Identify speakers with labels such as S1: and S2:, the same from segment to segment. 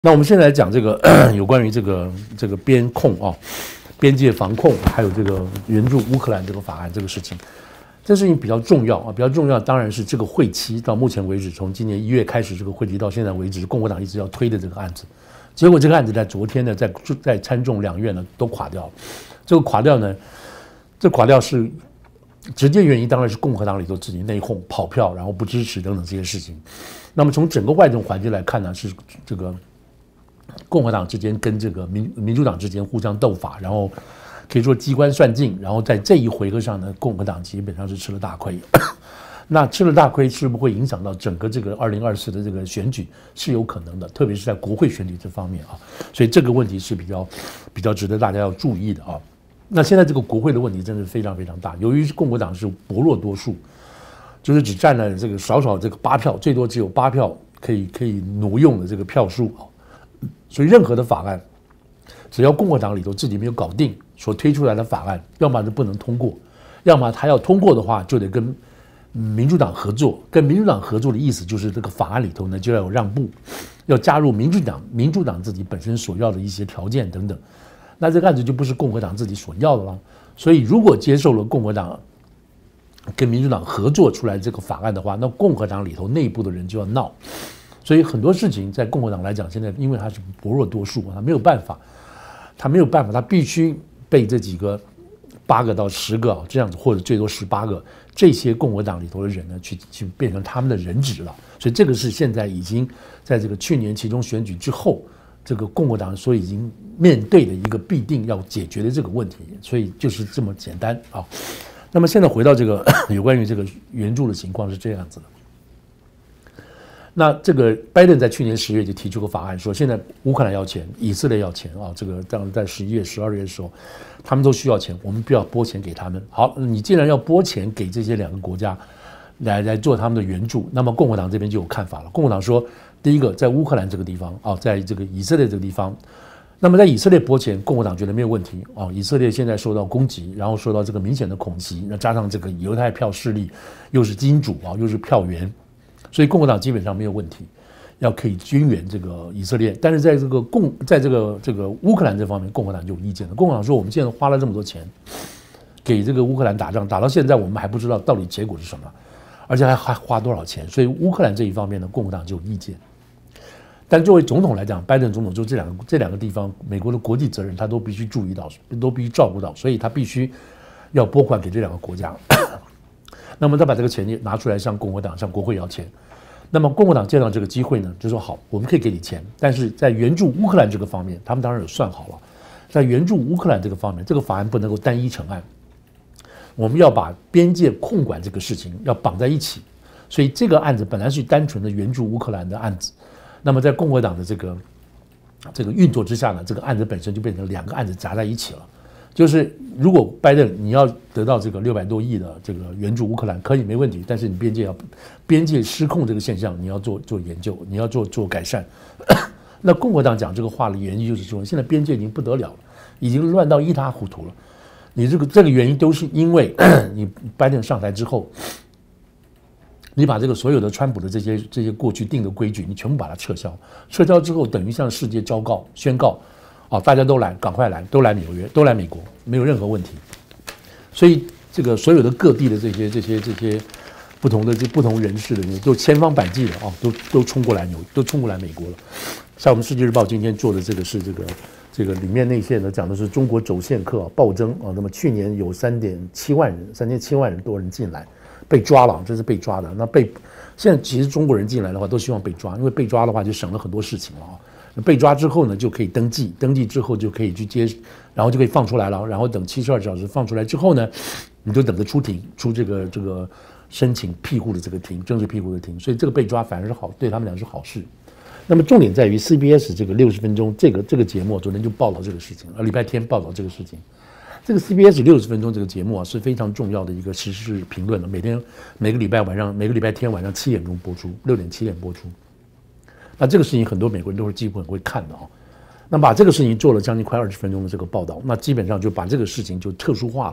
S1: 那我们现在来讲这个有关于这个边控啊、边界防控，还有这个援助乌克兰这个法案这个事情，这事情比较重要啊，比较重要当然是这个会期到目前为止，从今年1月开始这个会期到现在为止，共和党一直要推的这个案子，结果这个案子在昨天呢，在参众两院呢都垮掉了。这个垮掉呢，这垮掉是直接原因当然是共和党里头自己内讧、跑票，然后不支持等等这些事情。那么从整个外政环境来看呢，是这个共和党之间跟这个民主党之间互相斗法，然后可以说机关算尽，然后在这一回合上呢，共和党基本上是吃了大亏。那吃了大亏是不是会影响到整个这个2024的这个选举是有可能的，特别是在国会选举这方面啊，所以这个问题是比较值得大家要注意的啊。那现在这个国会的问题真是非常非常大，由于共和党是薄弱多数，就是只占了这个少这个8票，最多只有8票可以挪用的这个票数啊，所以任何的法案，只要共和党里头自己没有搞定，所推出来的法案，要么就不能通过，要么他要通过的话，就得跟民主党合作。跟民主党合作的意思就是这个法案里头呢就要有让步，要加入民主党自己本身所要的一些条件等等。那这个案子就不是共和党自己所要的了。所以如果接受了共和党跟民主党合作出来这个法案的话，那共和党里头内部的人就要闹。所以很多事情在共和党来讲，现在因为他是薄弱多数，他没有办法，他必须被这几个8个到10个这样子，或者最多18个这些共和党里头的人呢，去变成他们的人质了。所以这个是现在已经在这个去年期中选举之后，这个共和党所已经面对的一个必定要解决的这个问题。所以就是这么简单啊。那么现在回到这个有关于这个援助的情况是这样子的。那这个拜登在去年10月就提出个法案，说现在乌克兰要钱，以色列要钱啊，这个当然在11月、12月的时候，他们都需要钱，我们不要拨钱给他们。好，你既然要拨钱给这些2个国家来做他们的援助，那么共和党这边就有看法了。共和党说，第一个在乌克兰这个地方啊，在这个以色列这个地方，那么在以色列拨钱，共和党觉得没有问题啊。以色列现在受到攻击，然后受到这个明显的恐袭，那加上这个犹太票势力又是金主啊，又是票源。所以共和党基本上没有问题，要可以军援这个以色列，但是在这个乌克兰这方面，共和党就有意见了。共和党说，我们现在花了这么多钱给这个乌克兰打仗，打到现在我们还不知道到底结果是什么，而且还花多少钱，所以乌克兰这一方面呢，共和党就有意见。但作为总统来讲，拜登总统就这两个地方，美国的国际责任他都必须注意到，都必须照顾到，所以他必须要拨款给这2个国家。那么他把这个钱拿出来向共和党、向国会要钱。那么共和党见到这个机会呢，就说好，我们可以给你钱，但是在援助乌克兰这个方面，他们当然有算好了，在援助乌克兰这个方面，这个法案不能够单一成案，我们要把边界控管这个事情要绑在一起。所以这个案子本来是单纯的援助乌克兰的案子，那么在共和党的这个运作之下呢，这个案子本身就变成2个案子砸在一起了。就是如果拜登你要得到这个600多亿的这个援助乌克兰，可以没问题，但是你边界失控这个现象你要做研究，你要做改善。那共和党讲这个话的原因就是说，现在边界已经不得了了，已经乱到一塌糊涂了。你这个原因都是因为你拜登上台之后，你把这个所有的川普的这些过去定的规矩，你全部把它撤销之后，等于向世界宣告。大家都来，赶快来，都来纽约，都来美国，没有任何问题。所以这个所有的各地的这些不同人士的人，都千方百计的都冲过来都冲过来美国了。像我们《世界日报》今天做的这个是这个里面内线呢，讲的是中国走线客暴增啊。那么去年有3.7万人多人进来，被抓了，这是被抓的。那现在其实中国人进来的话，都希望被抓，因为被抓的话就省了很多事情了啊。被抓之后呢，就可以登记之后就可以去接，然后就可以放出来了。然后等72小时放出来之后呢，你就等着出这个申请庇护的这个庭，政治庇护的庭。所以这个被抓反而是好，对他们俩是好事。那么重点在于 CBS 这个60分钟这个节目，昨天就报道这个事情，礼拜天报道这个事情。这个 CBS 60分钟这个节目是非常重要的一个时事评论的，每个礼拜天晚上7点钟播出，6点7点播出。那这个事情很多美国人都是几乎很会看的啊。那把这个事情做了将近快20分钟的这个报道，那基本上就把这个事情就特殊化了，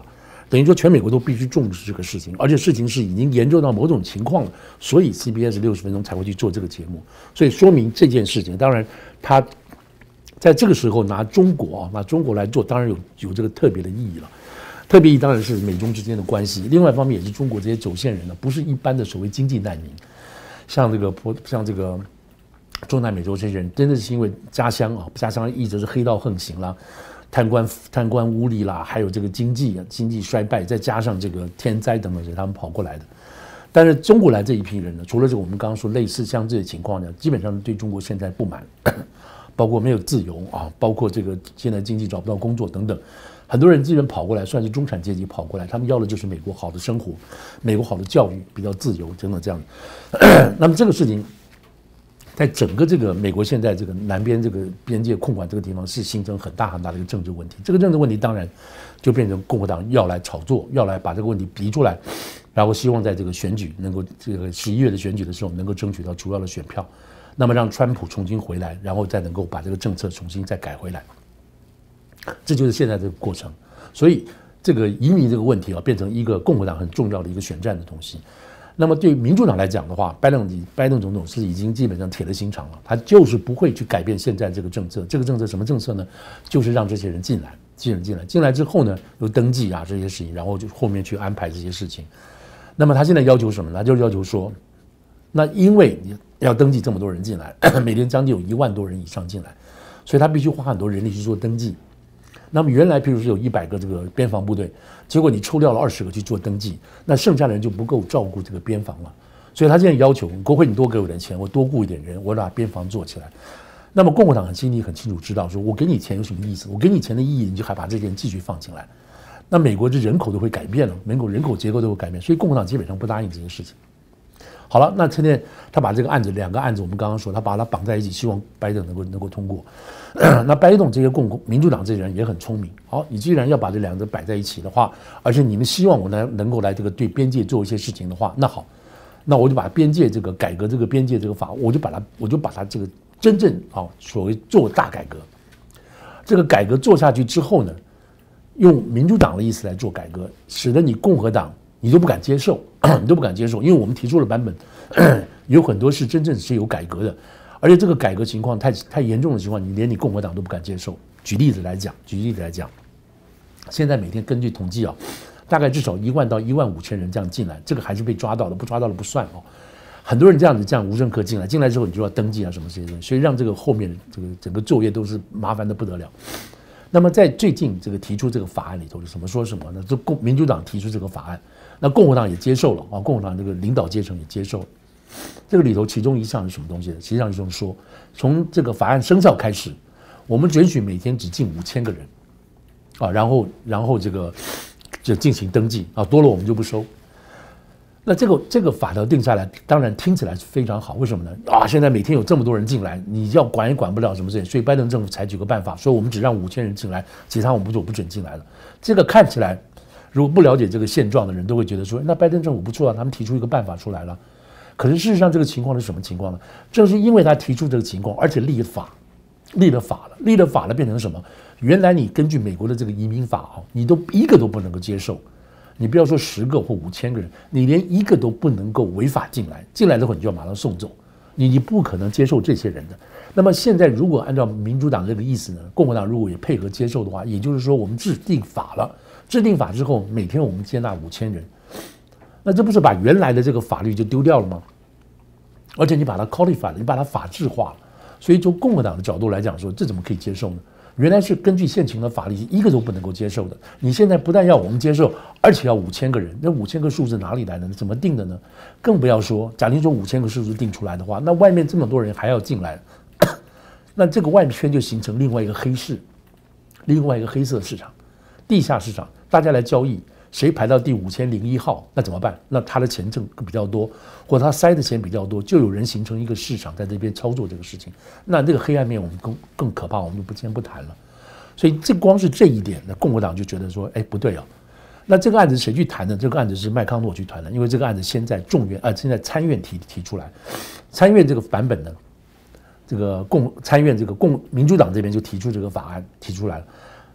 S1: 等于说全美国都必须重视这个事情，而且事情是已经严重到某种情况了，所以 CBS 60分钟才会去做这个节目，所以说明这件事情，当然他在这个时候拿中国来做，当然有这个特別的意義了。特別意義當然是美中之間的關係，另外一方面也是中國這些走線人呢，不是一般的所謂經濟難民，像這個中南美洲這些人，真的是因為家鄉一直是黑道橫行啦，貪官污吏啦，還有這個經濟衰敗，再加上這個天災等等，是他們跑過來的。但是中國來這一批人呢，除了這個我們剛剛說類似像這些情況呢，基本上對中國現在不滿，包括沒有自由包括這個現在經濟找不到工作等等。很多人基本跑過來，算是中產階級跑過來，他們要的就是美國好的生活，美國好的教育，比較自由等等這樣。那麼這個事情，在整個這個美國現在這個南邊這個邊界控管這個地方，是形成很大很大的一個政治問題。這個政治問題當然就變成共和黨要來炒作，要來把這個問題逼出來，然後希望在這個選舉能夠這個11月的選舉的時候能夠爭取到主要的選票，那麼讓川普重新回來，然後再能夠把這個政策重新再改回來。這就是現在這個過程，所以這個移民這個問題變成一個共和黨很重要的一個選戰的東西。那麼對於民主黨來講的話，拜登總統是已經基本上鐵了心腸了，他就是不會去改變現在這個政策。這個政策什麼政策呢？就是讓這些人進來之後呢，又登記這些事情，然後就後面去安排這些事情。那麼他現在要求什麼呢？就是要求說，那因為你要登記這麼多人進來，每天將近有1萬多人以上進來，所以他必須花很多人力去做登記。那麼原來譬如是有100個這個邊防部隊，結果你抽掉了20個去做登記，那剩下的人就不夠照顧這個邊防了。所以他現在要求國會你多給我點錢，我多僱一點人，我把邊防做起來。那麼共和黨心裡很清楚知道說，我給你錢有什麼意思？我給你錢的意義，你就還把這些人繼續放進來。那美國的人口都會改變了，人口結構都會改變，所以共和黨基本上不答應這些事情。好了，那現在他把這個案子2個案子，我們剛剛說，他把它綁在一起，希望拜登能夠通過。那拜登這些民主黨這些人也很聰明。好，你既然要把這2個擺在一起的話，而且你們希望我能夠來這個對邊界做一些事情的話，那好，那我就把邊界這個改革這個邊界這個法，我就把它這個真正所謂做大改革。這個改革做下去之後呢，用民主黨的意思來做改革，使得你共和黨你都不敢接受，因為我們提出的版本有很多是真正是有改革的，而且這個改革情況太嚴重的情況，你連你共和黨都不敢接受。舉例子來講，現在每天根據統計大概至少1萬到1萬5千人這樣進來，這個還是被抓到的，不抓到的不算很多人這樣無政客進來之後你就要登記什麼這些東西，所以讓這個後面這個整個作業都是麻煩的不得了。那麼在最近這個提出這個法案裡頭是什麼說什麼呢？就民主黨提出這個法案，那共和黨也接受了共和黨這個領導階層也接受了。這個裡頭其中一項是什麼東西呢？實際上就是說，從這個法案生效開始，我們准許每天只進5000個人然後這個就進行登記多了我們就不收。那這個法條定下來，當然聽起來是非常好。為什麼呢？現在每天有這麼多人進來，你要管也管不了什麼事情。所以拜登政府採取個辦法，說我們只讓5000人進來，其他我們不准進來了。這個看起來，如果不了解這個現狀的人都會覺得說，那拜登政府不錯他們提出一個辦法出來了。可是事實上，這個情況是什麼情況呢？正是因為他提出這個情況，而且立了法了，變成什麼？原來你根據美國的這個移民法你都一個都不能夠接受。你不要說10個或5000個人，你連一個都不能夠違法進來之後你就要馬上送走，你不可能接受這些人的。那麼現在如果按照民主黨這個意思呢，共和黨如果也配合接受的話，也就是說我們制定法了，制定法之後每天我們接納5000人，那這不是把原來的這個法律就丟掉了嗎？而且你把它 codify 了，你把它法制化了，所以從共和黨的角度來講說，這怎麼可以接受呢？原來是根據現行的法律一個都不能夠接受的，你現在不但要我們接受，而且要5000個人，那5000個數字哪裡來的？怎麼定的呢？更不要說，假定說5000個數字定出來的話，那外面這麼多人還要進來，那這個外圈就形成另外一個黑市，另外一個黑色市場，地下市場，大家來交易，誰排到第5001號，那怎麼辦？那他的錢掙比較多，或者他塞的錢比較多，就有人形成一個市場在這邊操作這個事情。那這個黑暗面我們更可怕，我們就先不談了。所以這光是這一點，那共和黨就覺得說，哎，不對啊。那這個案子誰去談呢？這個案子是麥康諾去談的，因為這個案子先在現在參院提出來，參院這個版本呢，這個參院這個民主黨這邊就提出這個法案提出來了。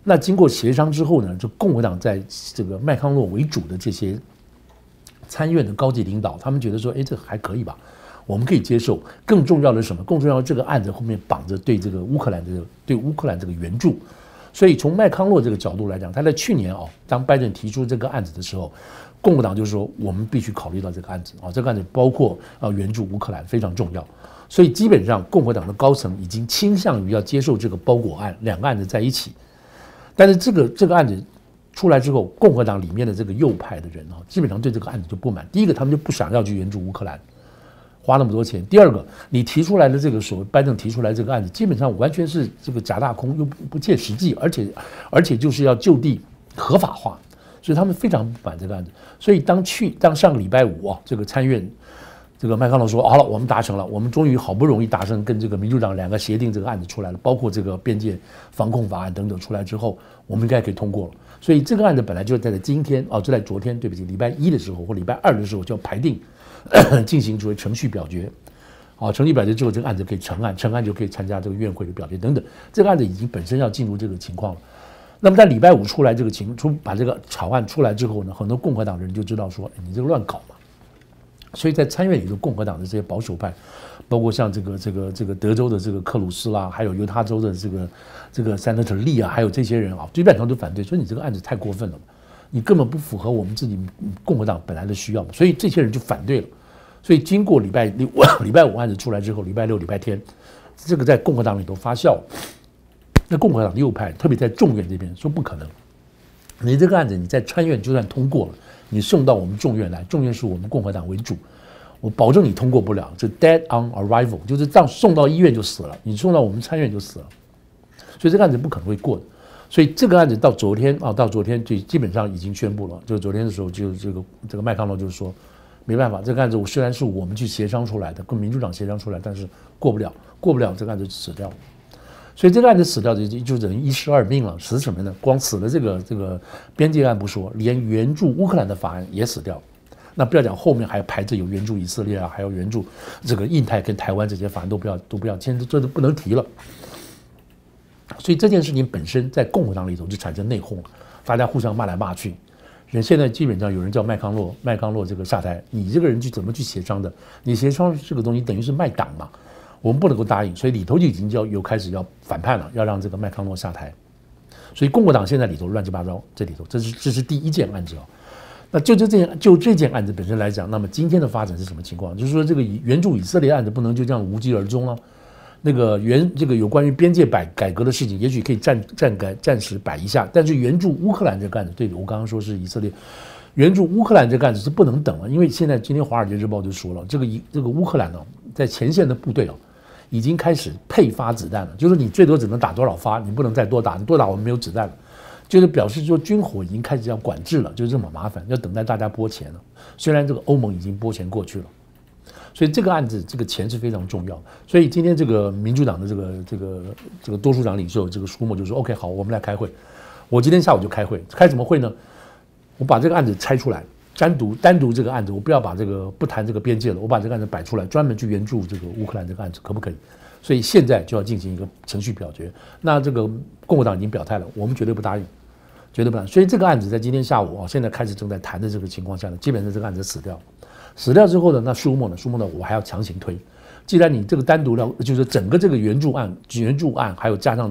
S1: 那经过协商之后呢，就共和党在这个麦康诺为主的这些参院的高级领导，他们觉得说，哎，这还可以吧，我们可以接受。更重要的是什么？更重要的这个案子后面绑着对这个乌克兰这个援助。所以从麦康诺这个角度来讲，他在去年当拜登提出这个案子的时候，共和党就说我们必须考虑到这个案子这个案子包括援助乌克兰非常重要。所以基本上共和党的高层已经倾向于要接受这个包裹案，两个案子在一起。但是这个案子出来之后，共和党里面的这个右派的人基本上对这个案子就不满。第一个，他们就不想要去援助乌克兰，花那么多钱。第二个，你提出来的这个所谓拜登提出来这个案子，基本上完全是这个假大空，又不切实际，而且就是要就地合法化，所以他们非常不满这个案子。所以当上个礼拜五这个参院这个麦康诺说好了，我们达成了，我们终于好不容易达成跟这个民主党两个协定这个案子出来了，包括这个边界防控法案等等出来之后，我们应该可以通过了。所以这个案子本来就在今天就在昨天，对不起，礼拜一的时候或礼拜二的时候就要排定进行作为程序表决。程序表决之后，这个案子可以成案，成案就可以参加这个院会的表决等等。这个案子已经本身要进入这个情况了。那么在礼拜五出来这个把这个草案出来之后呢，很多共和党人就知道说，你这个乱搞嘛。所以在参院里头，共和党的这些保守派，包括像这个德州的这个克鲁斯啦，还有犹他州的这个塞纳特利还有这些人基本上都反对，说你这个案子太过分了，你根本不符合我们自己共和党本来的需要，所以这些人就反对了。所以经过礼拜五案子出来之后，礼拜六、礼拜天，这个在共和党里头发酵。那共和党右派，特别在众院这边说不可能，你这个案子你在参院就算通过了，你送到我们众院来，众院是我们共和党为主，我保证你通过不了，这 dead on arrival， 就是这样送到医院就死了，你送到我们参院就死了，所以这个案子不可能会过的。所以这个案子到昨天就基本上已经宣布了，就昨天的时候就这个麦康诺就是说，没办法，这个案子虽然是我们去协商出来的，跟民主党协商出来，但是过不了这个案子就死掉了。所以这个案子死掉就等于一尸二命了。死什么呢？光死了这个边界案不说，连援助乌克兰的法案也死掉。那不要讲后面还排着有援助以色列还有援助这个印太跟台湾这些法案都不要签，这都不能提了。所以这件事情本身在共和党里头就产生内讧了，大家互相骂来骂去。现在基本上有人叫麦康诺这个下台，你这个人怎么去协商的？你协商这个东西等于是卖党嘛。我们不能够答应，所以里头就已经开始要反叛了，要让这个麦康诺下台。所以共和党现在里头乱七八糟，这里头这是第一件案子那就这件案子本身来讲，那么今天的发展是什么情况？就是说这个援助以色列案子不能就这样无疾而终了。那个有关于边界改革的事情，也许可以暂时摆一下，但是援助乌克兰这个案子，对我刚刚说是以色列。援助乌克兰这个案子是不能等了，因为现在今天《华尔街日报》就说了，这个乌克兰在前线的部队已经开始配发子弹了，就是你最多只能打多少发，你不能再多打，你多打我们没有子弹了，就是表示说军火已经开始要管制了，就这么麻烦，要等待大家拨钱了。虽然这个欧盟已经拨钱过去了，所以这个案子这个钱是非常重要的。所以今天这个民主党的这个多数党领袖这个舒默就说 OK 好，我们来开会。我今天下午就开会，开什么会呢？我把这个案子拆出来。单独这个案子，我不要把不谈这个边界了，我把这个案子摆出来，专门去援助这个乌克兰这个案子，可不可以？所以现在就要进行一个程序表决。那这个共和党已经表态了，我们绝对不答应，绝对不答应。所以这个案子在今天下午现在开始正在谈的这个情况下呢，基本上这个案子死掉。死掉之后呢，那舒默呢，我还要强行推。既然你这个单独的，就是整个这个援助案，还有加上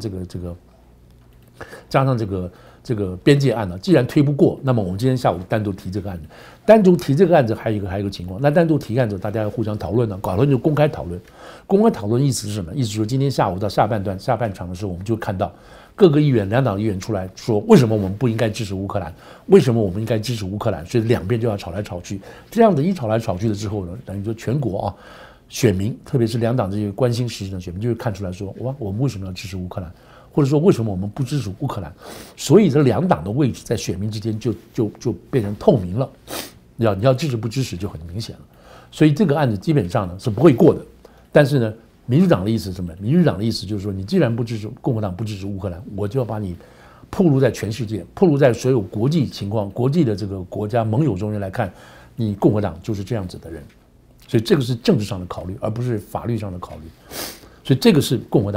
S1: 这个边界案呢，既然推不过，那么我们今天下午单独提这个案子。单独提这个案子还有一个情况，那单独提案子大家要互相讨论呢，讨论就公开讨论。公开讨论意思是什么？意思说今天下午到下半场的时候，我们就看到各个两党议员出来说，为什么我们不应该支持乌克兰？为什么我们应该支持乌克兰？所以两边就要吵来吵去。这样子一吵来吵去了之后呢，等于说全国选民，特别是两党这些关心时事的选民，就会看出来说，哇，我们为什么要支持乌克兰？或者说为什么我们不支持乌克兰？所以这两党的位置在选民之间就变成透明了。你要支持不支持就很明显了。所以这个案子基本上呢是不会过的。但是呢，民主党的意思是什么？民主党的意思就是说，你既然不支持共和党不支持乌克兰，我就要把你暴露在全世界，暴露在所有国际情况、国际的这个国家盟友中间来看，你共和党就是这样子的人。所以这个是政治上的考虑，而不是法律上的考虑。所以这个是共和党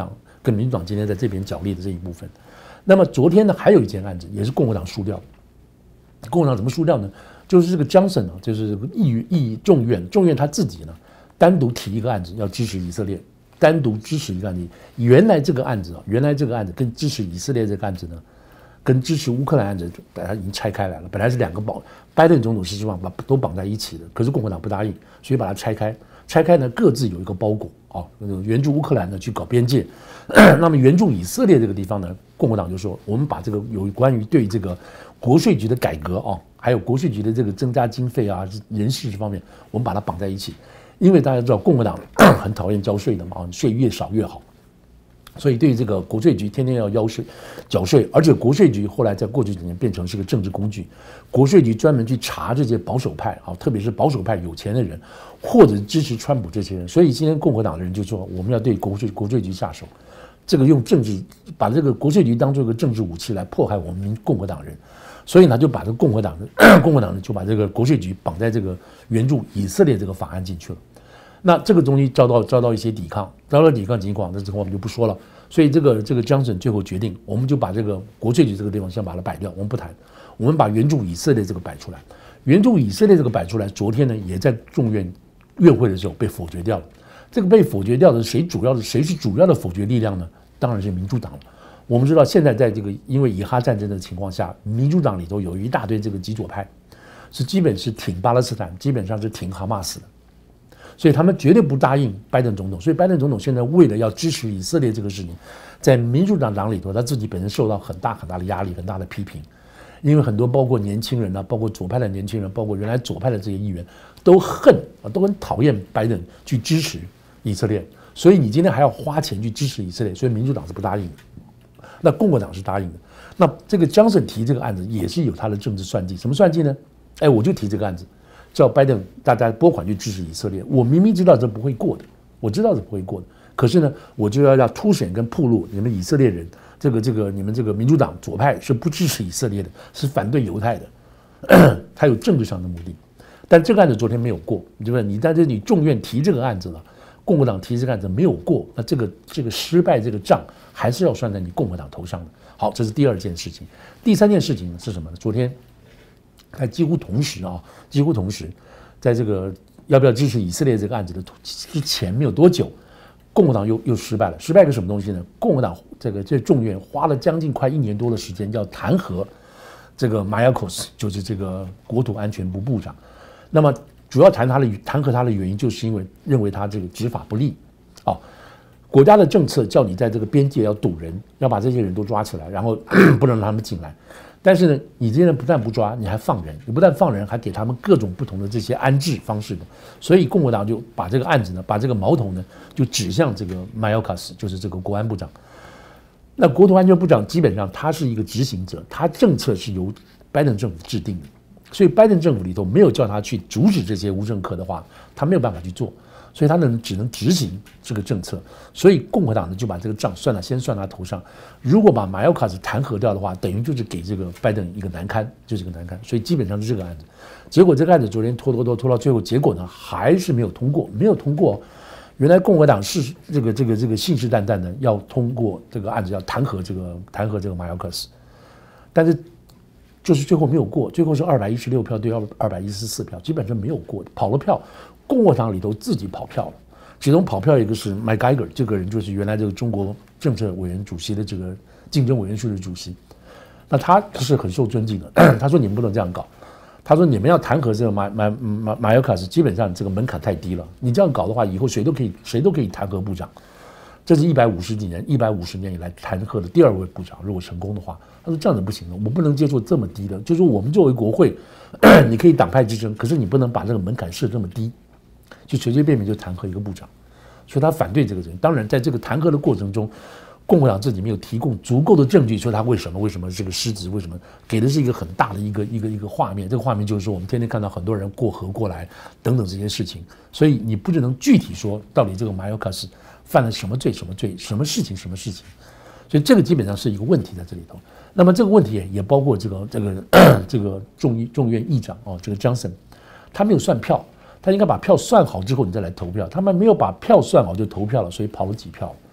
S1: 跟民主党今天在这边角力的这一部分。那么昨天呢，还有一件案子也是共和党输掉。共和党怎么输掉呢？就是这个 Johnson 啊，就是这个众院他自己呢，单独提一个案子要支持以色列，单独支持一个案子。原来这个案子跟支持以色列这个案子呢，跟支持乌克兰案子把它已经拆开来了。本来是两个拜登总统是希望把都绑在一起的，可是共和党不答应，所以把它拆开。拆开呢，各自有一个包裹啊，援助乌克兰呢去搞边界，那么援助以色列这个地方呢，共和党就说我们把这个有关于对这个国税局的改革啊，还有国税局的这个增加经费啊、人事这方面，我们把它绑在一起，因为大家知道共和党很讨厌交税的嘛，税越少越好。所以对于这个国税局天天要缴税，而且国税局后来在过去几年变成是个政治工具，国税局专门去查这些保守派啊，特别是保守派有钱的人，或者支持川普这些人。所以今天共和党的人就说我们要对国税局下手，这个用政治把这个国税局当做一个政治武器来迫害我们共和党人，所以呢就把这个共和党呢就把这个国税局绑在这个援助以色列这个法案进去了。那这个东西遭到一些抵抗，遭到抵抗情况，那这个我们就不说了。所以这个Johnson最后决定，我们就把这个国税局这个地方先把它摆掉，我们不谈，我们把援助以色列这个摆出来。援助以色列这个摆出来，昨天呢也在众院院会的时候被否决掉了。这个被否决掉的谁是主要的否决力量呢？当然是民主党了。我们知道现在在这个因为以哈战争的情况下，民主党里头有一大堆这个极左派，基本是挺巴勒斯坦，基本上是挺哈马斯的。所以他们绝对不答应拜登总统，所以拜登总统现在为了要支持以色列这个事情，在民主党里头，他自己本身受到很大的压力，很大的批评，因为很多包括年轻人啊，包括左派的年轻人，包括原来左派的这些议员都很讨厌拜登去支持以色列，所以你今天还要花钱去支持以色列，所以民主党是不答应的，那共和党是答应的。那这个Johnson提这个案子也是有他的政治算计，什么算计呢？我就提这个案子。叫拜登大家拨款去支持以色列，我明明知道这不会过的，我知道这不会过的，可是呢，我就要凸显跟暴露你们以色列人，你们这个民主党左派是不支持以色列的，是反对犹太的，他有政治上的目的。但这个案子昨天没有过，你在这里众院提这个案子了，共和党提这个案子没有过，那这个失败这个账还是要算在你共和党头上的。好，这是第二件事情。第三件事情是什么呢？昨天。几乎同时，在这个要不要支持以色列这个案子的之前没有多久，共和党又失败了。失败个什么东西呢？共和党这众院花了将近快1年多的时间，要弹劾这个马亚科斯，就是这个国土安全部部长。那么主要弹劾他的原因，就是因为认为他这个执法不力。国家的政策叫你在这个边界要堵人，要把这些人都抓起来，然后不能让他们进来。但是呢，你这些人不但不抓，你还放人，你不但放人，还给他们各种不同的这些安置方式的。所以共和党就把这个案子呢，把这个矛头呢，就指向这个马尤卡斯，就是这个国安部长。那国土安全部长基本上他是一个执行者，他政策是由拜登政府制定的，所以拜登政府里头没有叫他去阻止这些无政客的话，他没有办法去做。所以他呢只能执行这个政策，所以共和党呢就把这个账先算他头上。如果把马尤卡斯弹劾掉的话，等于就是给这个拜登一个难堪，就是一个难堪。所以基本上是这个案子。结果这个案子昨天拖到最后，结果呢还是没有通过，没有通过。原来共和党是这个信誓旦旦的要通过这个案子，要弹劾这个马尤卡斯，但是就是最后没有过，最后是216票对214票，基本上没有过，跑了票。共和党里头自己跑票了，其中跑票一个是 Mike Geiger， 这个人就是原来这个中国政策委员主席的这个竞争委员会的主席，那他是很受尊敬的。他说你们不能这样搞，他说你们要弹劾这个马尤卡斯，基本上这个门槛太低了，你这样搞的话，以后谁都可以弹劾部长。这是150年以来弹劾的第2位部长，如果成功的话，他说这样子不行的，我不能接受这么低的，就是我们作为国会，你可以党派之争，可是你不能把这个门槛设这么低。就随随便便就弹劾一个部长，所以他反对这个人。当然，在这个弹劾的过程中，共和党自己没有提供足够的证据，说他为什么这个失职，为什么给的是一个很大的一个画面。这个画面就是说，我们天天看到很多人过河过来等等这些事情，所以你不能具体说到底这个马尤卡斯犯了什么罪，什么事情。所以这个基本上是一个问题在这里头。那么这个问题也包括这个众院议长这个 Johnson， 他没有算票。他应该把票算好之后你再来投票，他们没有把票算好就投票了，所以跑了几票。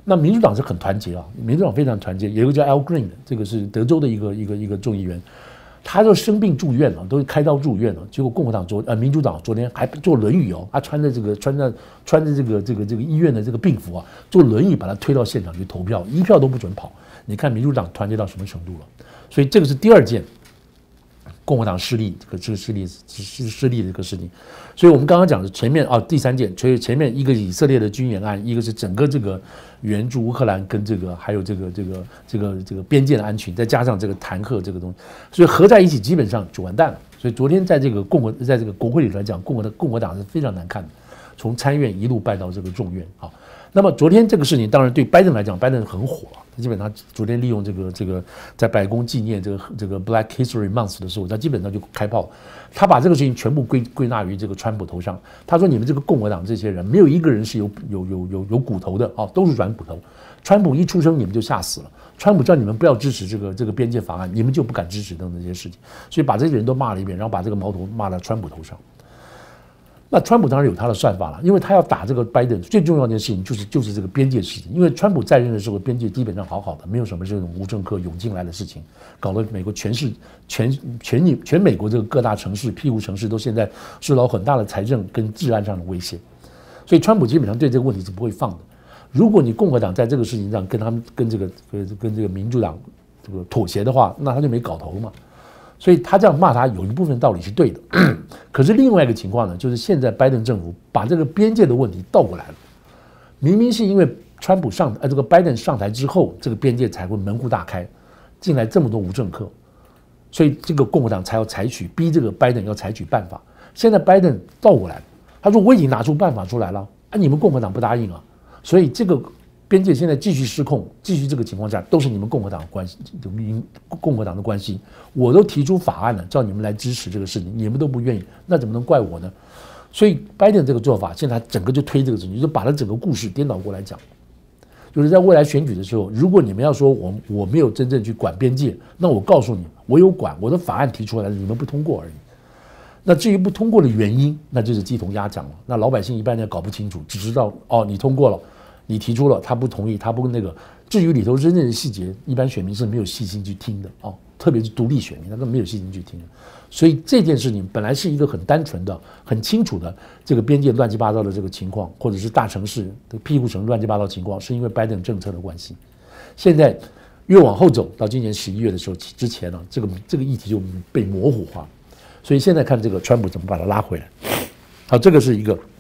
S1: 那民主党是很团结啊，民主党非常团结。有一个叫 Al Green 的，这个是德州的一个众议员，他就生病住院了，都开刀住院了。结果共和党民主党昨天还坐轮椅哦，他穿着这个医院的这个病服啊，坐轮椅把他推到现场去投票，一票都不准跑。你看民主党团结到什么程度了？所以这个是第二件共和党失利的这个事情。所以我们刚刚讲的前面啊，第三件，所以前面一个以色列的军演案，一个是整个这个援助乌克兰跟这个还有这个边界的安全，再加上这个弹劾这个东西，所以合在一起基本上就完蛋了。所以昨天在这个国会里来讲，共和党是非常难看的，从参院一路败到这个众院啊。那么昨天这个事情，当然对拜登来讲，拜登很火啊。基本上昨天利用这个在白宫纪念这个 Black History Month 的时候，他基本上就开炮，他把这个事情全部归纳于这个川普头上。他说：“你们这个共和党这些人，没有一个人是有骨头的啊，都是软骨头。川普一出生，你们就吓死了。川普叫你们不要支持这个边界法案，你们就不敢支持等等这些事情。所以把这些人都骂了一遍，然后把这个矛头骂到川普头上。”那川普当然有他的算法了，因为他要打这个拜登，最重要的事情就是这个边界事情。因为川普在任的时候，边界基本上好好的，没有什么这种无政客涌进来的事情，搞得美国全美国这个各大城市、庇护城市都现在受到很大的财政跟治安上的威胁，所以川普基本上对这个问题是不会放的。如果你共和党在这个事情上跟这个民主党这个妥协的话，那他就没搞头了嘛。所以他这样骂他有一部分道理是对的，可是另外一个情况呢，就是现在拜登政府把这个边界的问题倒过来了，明明是因为川普这个拜登上台之后，这个边界才会门户大开，进来这么多无政客，所以这个共和党才要逼这个拜登要采取办法。现在拜登倒过来了，他说我已经拿出办法出来了，啊，你们共和党不答应啊，所以这个边界现在继续失控，继续这个情况下，都是你们共和党的关系，共和党的关系。我都提出法案了，叫你们来支持这个事情，你们都不愿意，那怎么能怪我呢？所以拜登这个做法，现在整个就推这个事情，就把他整个故事颠倒过来讲。就是在未来选举的时候，如果你们要说我没有真正去管边界，那我告诉你，我有管，我的法案提出来了，你们不通过而已。那至于不通过的原因，那就是鸡同鸭讲了。那老百姓一般也搞不清楚，只知道哦，你通过了。你提出了，他不同意，他不那个。至于里头真正的细节，一般选民是没有细心去听的哦，特别是独立选民，他都没有细心去听的。所以这件事情本来是一个很单纯的、很清楚的这个边界乱七八糟的这个情况，或者是大城市的庇护城乱七八糟的情况，是因为拜登政策的关系。现在越往后走到今年11月的时候之前呢，这个议题就被模糊化，所以现在看这个川普怎么把它拉回来。好，这个是一个。